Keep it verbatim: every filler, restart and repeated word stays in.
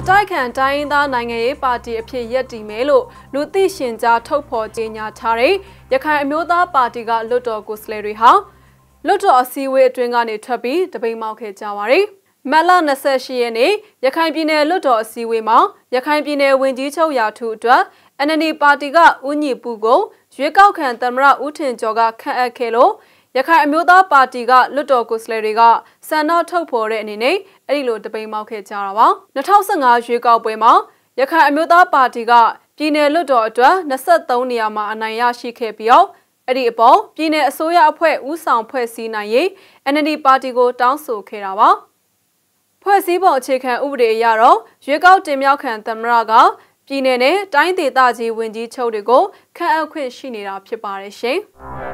တိုက်ခံတိုင်းရင်းသားနိုင်ငံရေးပါတီအဖြစ်ရပ်တည်မယ်လို့လူသိရှင်ကြားထုတ်ဖော်ကြေညာထားတဲ့ရခိုင်အမျိုးသားပါတီကလွတ်တော်ကိုယ်စားလှယ်တွေဟာလွတ်တော်အစည်းအဝေးအတွင်းကနေထွက်ပြီးတပိတ်မောက်ခဲ့ကြပါရယ်မတ်လ၂၈ရက်နေ့ရခိုင်ပြည်နယ်လွတ်တော်အစည်းအဝေးမှာရခိုင်ပြည်နယ်ဝန်ကြီးချုပ်ရာထူးအတွက် အန် အန် ဒီ ပါတီကဦးညီပူကိုရွေးကောက်ခံသမ္မတဦးထင်ကျော်ကခန့်အပ်ခဲ့လို့ရခိုင်အမျိုးသားပါတီကလွတ်တော်ကိုယ်စားလှယ်တွေကစံတော်ထုတ်ဖော်တဲ့အနေနဲ့အဲ့ဒီလိုတပိတ်မောက်ခဲ့ကြတာပါ၂၀၁၅ရွေးကောက်ပွဲမှာရခိုင်အမျိုးသားပါတီကပြည်နယ်လွတ်တော်အတွက်၂၃နေရာမှာအနိုင်ရရှိခဲ့ပြီးတော့အဲ့ဒီအပေါ်ပြည်နယ်အစိုးရအဖွဲ့ဦးဆောင်ဖွဲ့စည်းနိုင်ရေး အန် အန် ဒီ ပါတီကိုတောင်းဆိုခဲ့တာပါဖွဲ့စည်းပုံအခြေခံဥပဒေအရတော့ရွေးကောက်တင်မြှောက်ခံသမ္မတကပြည်နယ်နဲ့တိုင်းဒေသကြီးဝန်ကြီးချုပ်တွေကိုခန့်အပ်ခွင့်ရှိနေတာဖြစ်ပါတယ်ရှင်